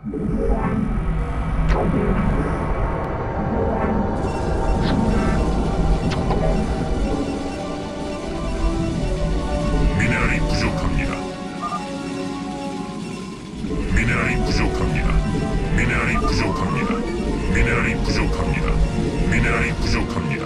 미네랄이 부족합니다. 미네랄이 부족합니다. 미네랄이 부족합니다. 미네랄이 부족합니다. 미네랄이 부족합니다.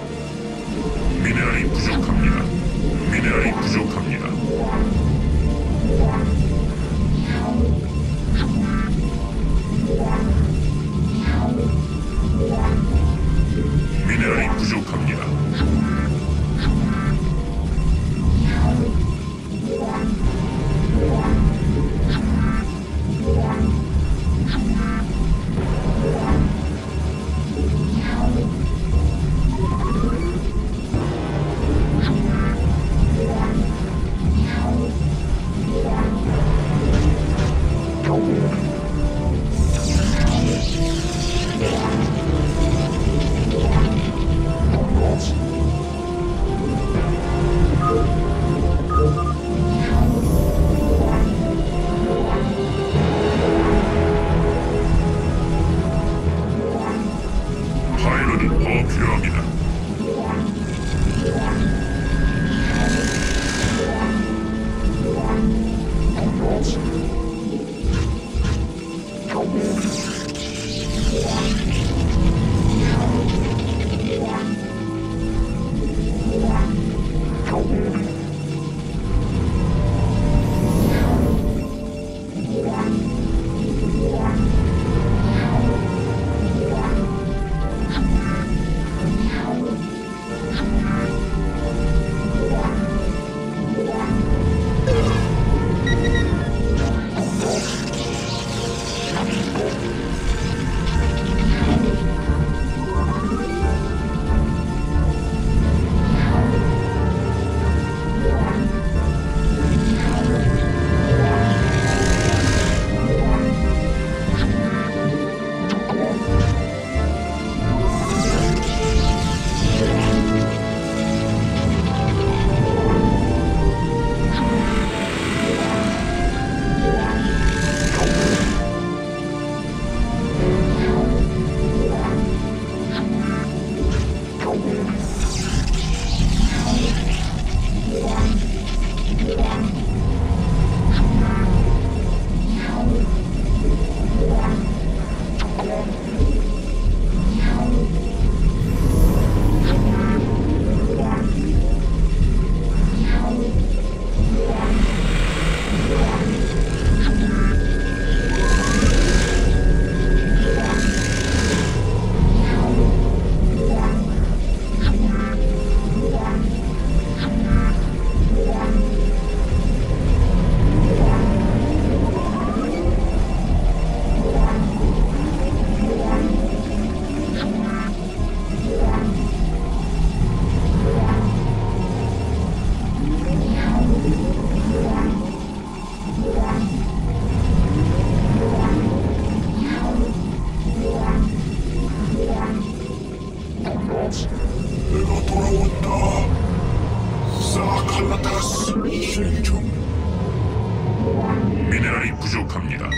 미네랄이 부족합니다. 미네랄이 부족합니다. 미네랄이 부족합니다. 파일럿이 더 필요합니다. 내가 돌아왔다. 사칼라타스 실행 중. 미네랄이 부족합니다.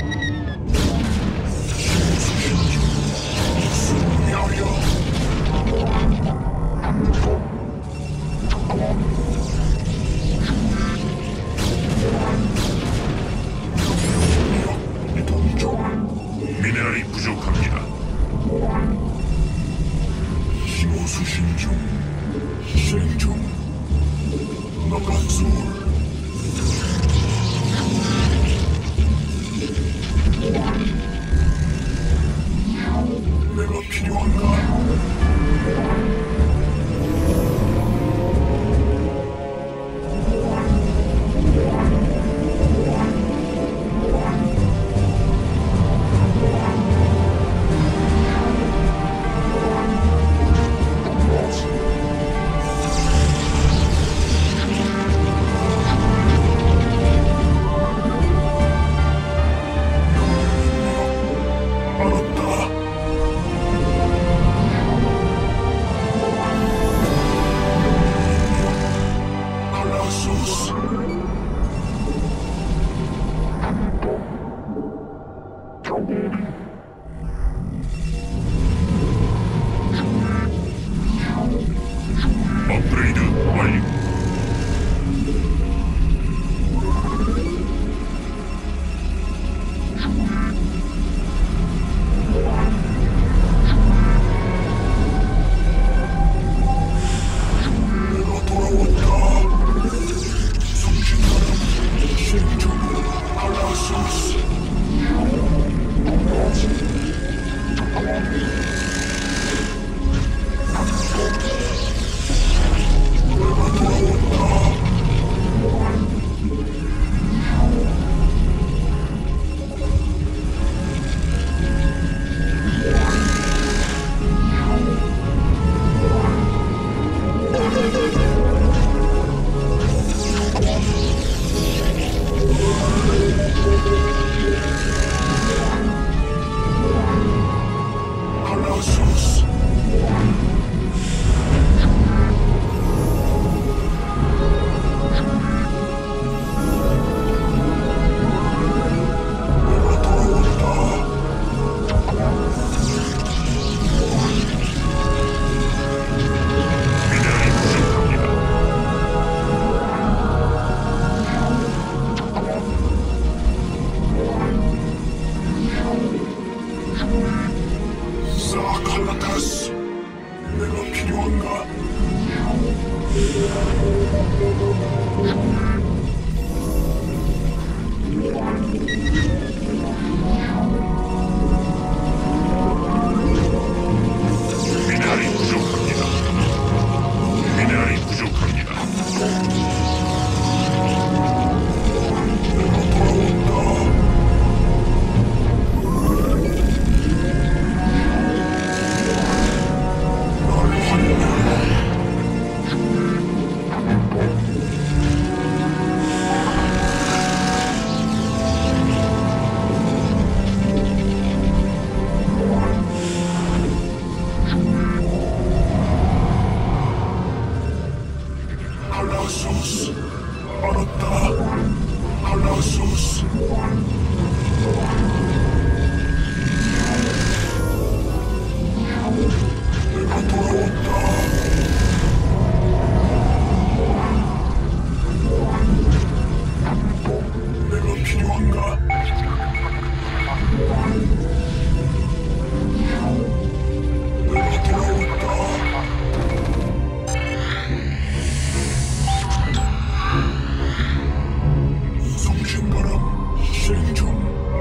승리하여. 이동 중. 미네랄이 부족합니다. 신호 수신 중. 실행 중. 나간술. 내가 필요한가?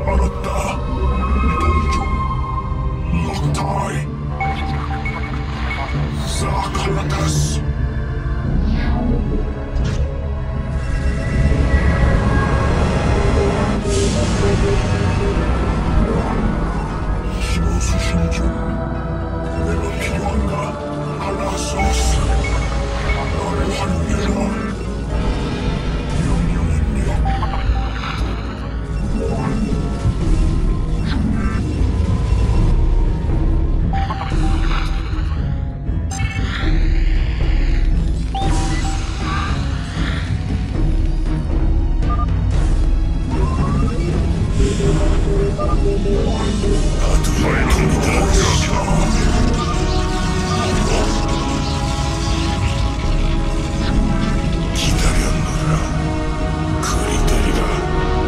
알았다. 이동 중. 럭타이. 사칼라타스. 신호 수신 중. 내가 필요한가? 칼라소스. 나를 활용해라. 명령 입력. 파일럿이 더 필요합니다. 기다렸노라. 그리 되리라.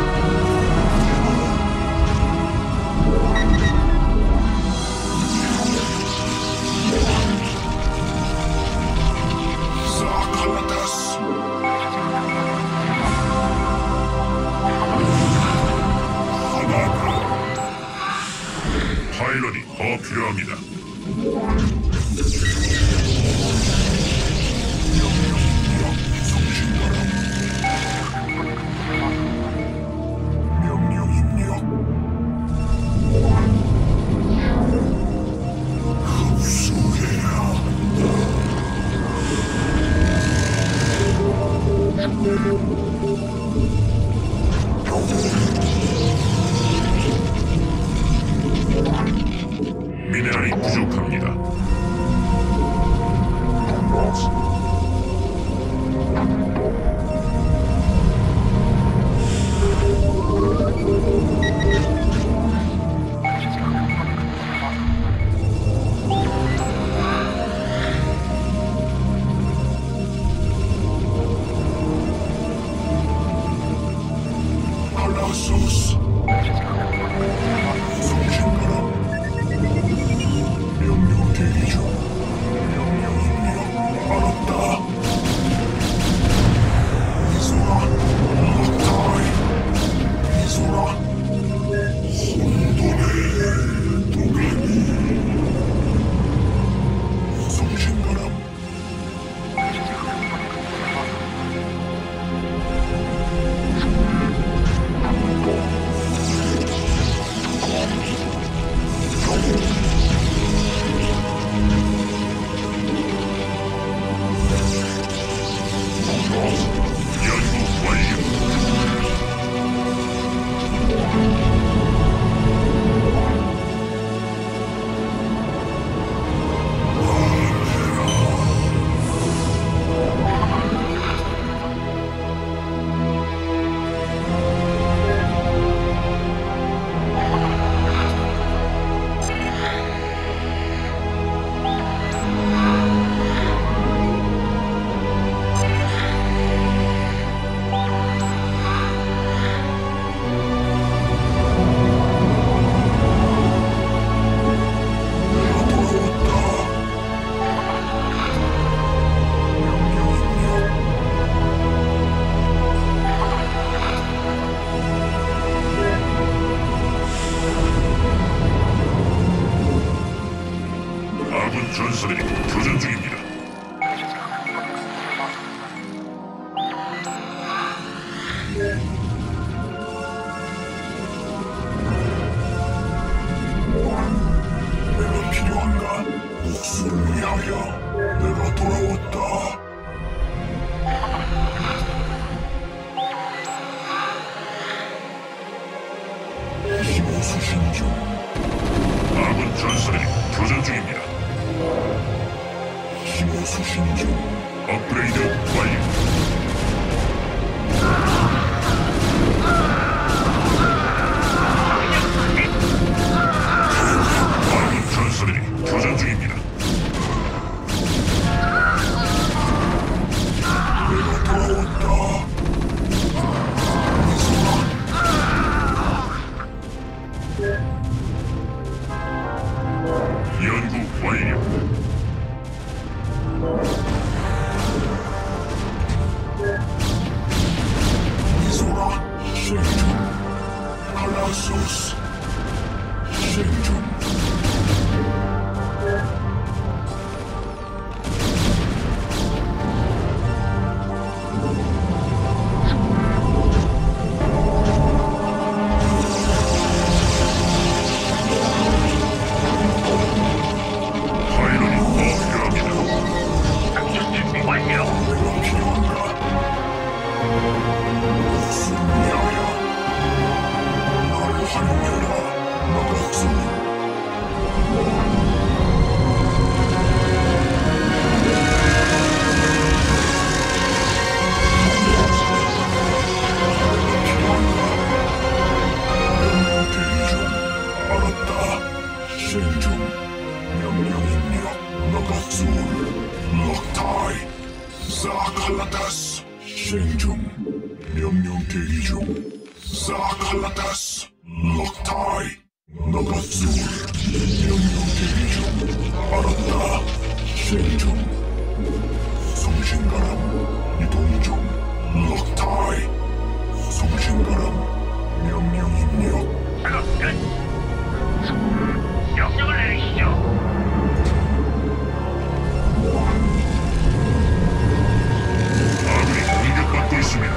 사칼라타스. 하나가 파일럿이 더 필요합니다. 명령 입력. 흡수해야 한다. 미네랄이 부족합니다. 칼라소스. 송신가라. 명령 대기 중. 명령 입력. 알았다. 이소라. 럭타이. 이소라. 혼돈의 도가니. 송신가라. 연구 완료. 아군 전사들이 교전 중입니다. 내가 필요한가? 목숨을 위하여 내가 돌아왔다. 신호 수신 중. 아군 전사들이 교전 중입니다. 신호 수신 중. 업그레이드 완료. 아군 전사들이 교전 중입니다. 내가 돌아왔다. 연구 완료. 알라소스. 실중. 파일럿이 더 필요합니다. 작전 준비 완료. 내가 필요한가? 목숨 위하여. 나를 활용해라. 나가스. 대기 중. 알았다. 실행 중. 명령 입력. 나가스. 럭타이. 사칼라타스. 실행 중. 명령 대기 중. 사칼라타스. 럭타이. 나가스. 명령 대기 중. 알았다. 실행 중. 성신가람. 이동 중. 럭타이. 성신가람. 명령 입력. 작업 끝. 명령을 내리시죠. 아군이 공격받고 있습니다.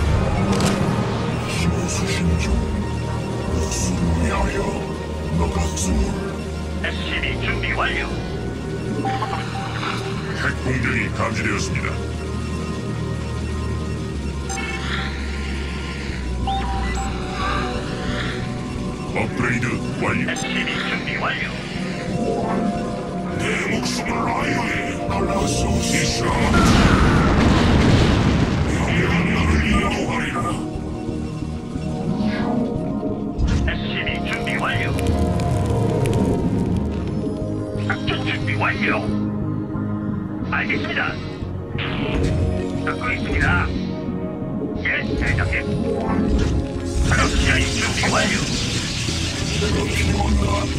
힘을 수신 중. 목숨 위하여. 나가스. SCB 준비 완료. 핵 공격이 감지되었습니다. 업그레이드 완료. SCB 준비 완료. 내 목숨을 라이오에 알라소스. 이샤. 명예는 나를 인도하리라. SCB 준비 완료. 작전 준비 완료. 알겠습니다. 듣고 있습니다. 예, 대장님. 작업 시간 준비 완료. 내가 필요한가?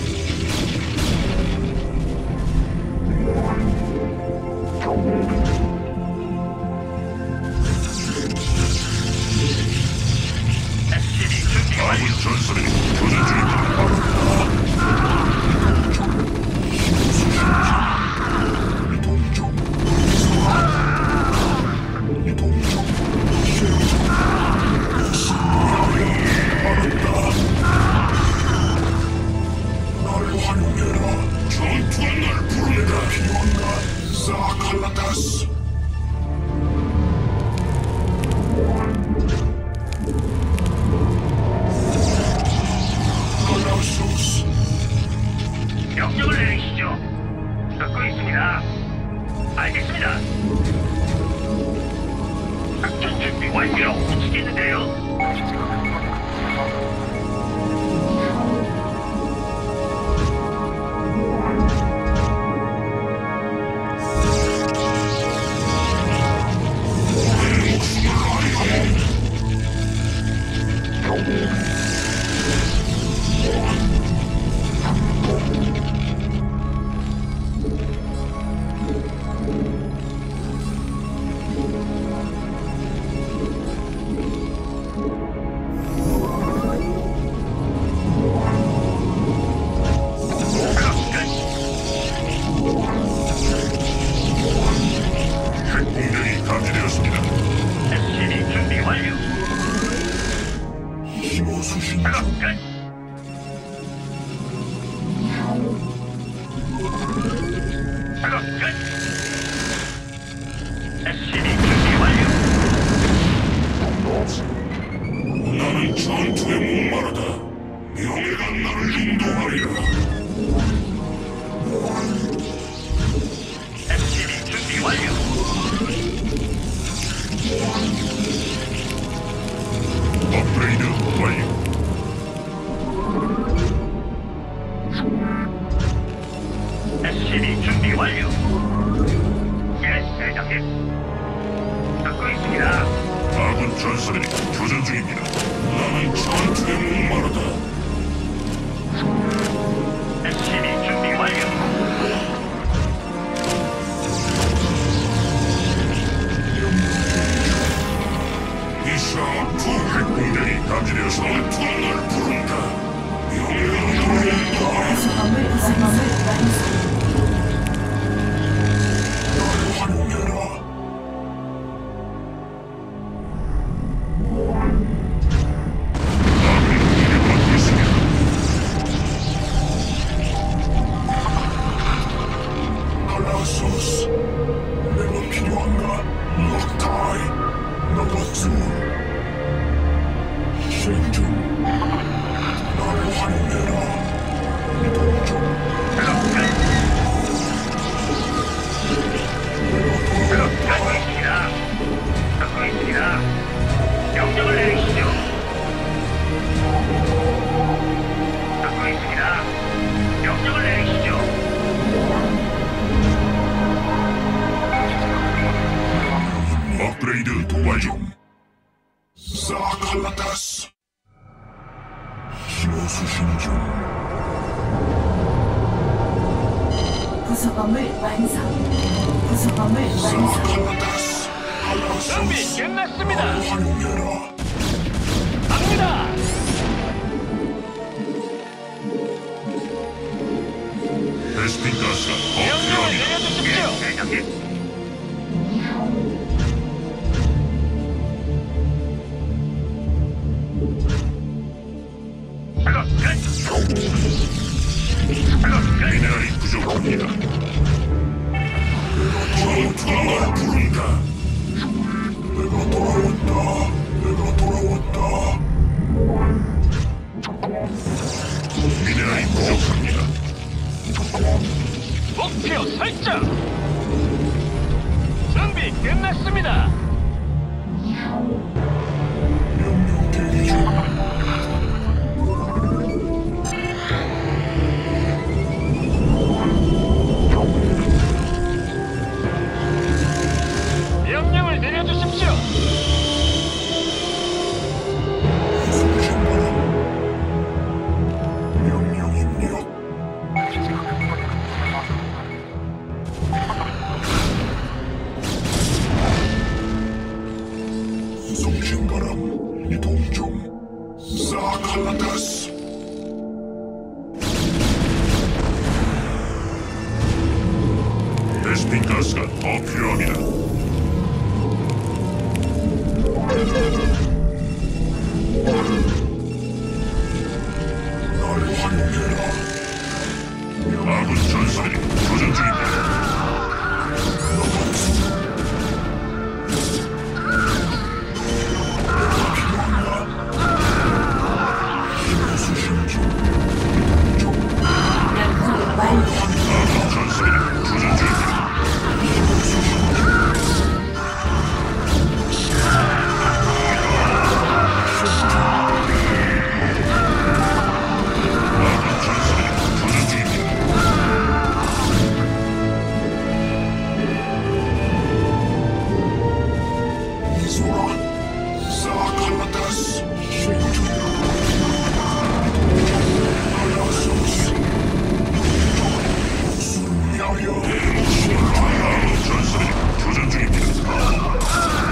SCB 준비 완료. 아군 전선이 교전 중입니다. 이동 중. 이동 중. 실행 중. 목숨 위하여. 알았다. 나를 활용해라. 전투가 날 부르다. 내가 필요한가? 사칼라타스. 알라소스. 명령을 내리시죠. 듣고 있습니다. 알겠습니다. 작전 준비 완료. 움직이는데요. 핵 공격이 감지되었습니다. SCB 준비 완료. 힘을 수신 작업 중. 끝. 작업 끝. SCB 준비 완료. 나는 전투에 목마르다. 명예가 나를 인도하리라. SCB 준비 완료. 업그레이드 완료. 수신 중. 부속건물 완성. 부속건물 완성. 사칼라다스. 준비 알라소스. 끝났습니다. 활용해라. 갑니다. 베스핀 가스가 더 명령을 필요합니다. 내려주십시오. 대장님. 작업 끝. 작업 끝. 미네랄이 부족합니다. 전투가 날 부른다. 내가 돌아왔다. 내가 돌아왔다. 미네랄이 부족합니다. 목표 설정. 준비 끝났습니다. 명령 대기 중. 명령을 내려주십시오. 수신 바람. 명령 입력. 수신 바람 이동 중. 사칼라다스. 베스핀 가스가 더 필요합니다. 날 활용해라. 아군 전사들이 교전 중입니다. 수신 중. 연구 완료. 아군 전사들이 교전 중입니다. 아군 전사들이 교전 중입니다. 이소라. 사칼라다스. 수신 중. 알라소스. 목숨을 위하여. 아군 전사들이 교전 중입니다.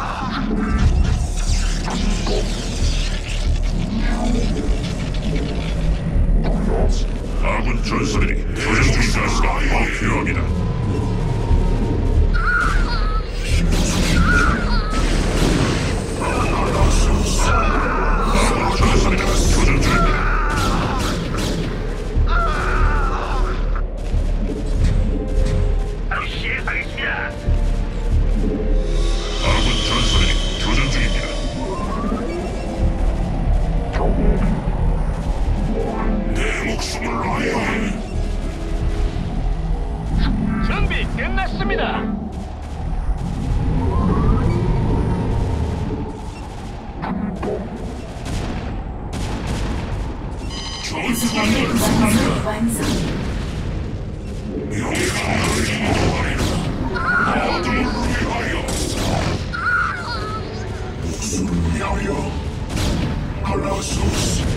아군 전사들이 교전 중 가스가 더 필요합니다. 아군 전사들이 교전 중입니다. 바로 시행하겠습니다. 아군 전사들이 교전 중입니다. 내 목숨을 아야해. 준비 끝났습니다. 부속건물 전투가 부속건물 완성. 명예가 나를 인도하리라. 아들을 위하여. 목숨을 위하여. 알라소스.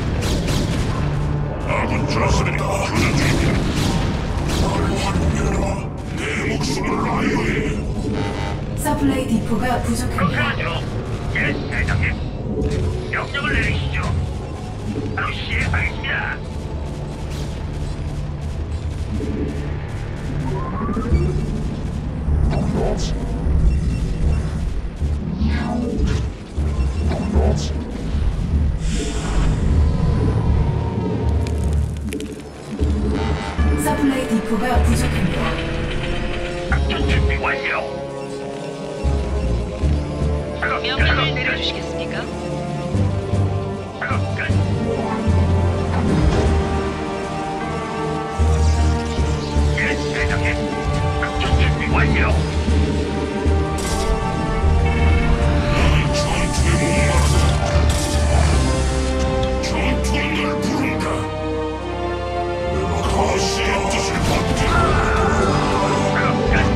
아군 전사들이 교전 중입니다. 날 활용해라. 내 목숨을 아야해. 서플라이 디포가 부족합니다. 그렇게하죠. 예, 대장님. 명령을 내리시죠. 바로 시행하겠습니다. 서플라이 디포가 부족합니다. 작전 준비 완료. 작업 명령을 내려주시겠습니까? 작업 끝. 예, 대장님. 작전 준비 완료. 나는 전투에 목마르다. 전투는 날 부른다. 내가 가시의 뜻을 받들어. 작업 끝.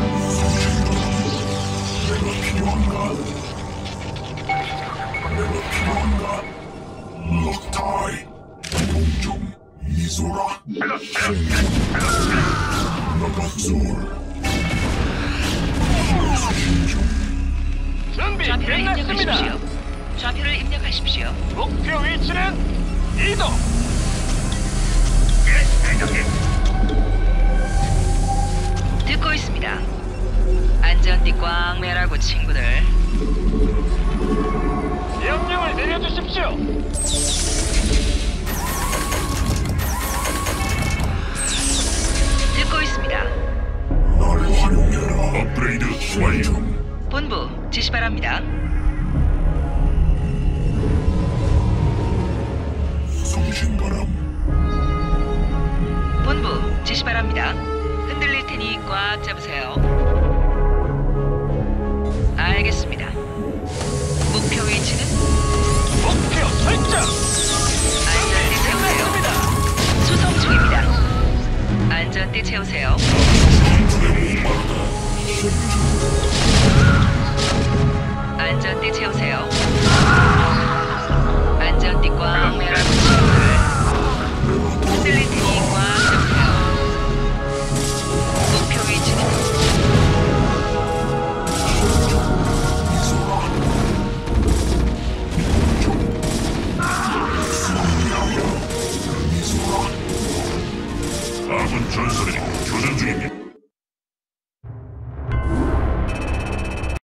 내가 필요한가? 내가 필요한가? 럭타이. 작업 끝. 준비 좌표를 끝났습니다. 입력하십시오. 좌표를 입력하십시오. 목표 위치는 이동. 예, 대장님. 듣고 있습니다. 안전띠 꽝 매라고 친구들. 명령을 내려주십시오. 듣고 있습니다. 나를 활용해라. 업그레이드 완료. 본부 지시 바랍니다. 송신바람. 본부 지시 바랍니다. 흔들릴 테니 꽉 잡으세요. 알겠습니다. 목표 위치는 목표 설정. 안전띠 채우세요. 수송 중입니다. 안전띠 채우세요. 안전띠 채우세요. 안전띠 꽝 매라고 친구들. 흔들릴 테니 꽉 잡으세요. 목표 위치는 아군 전설이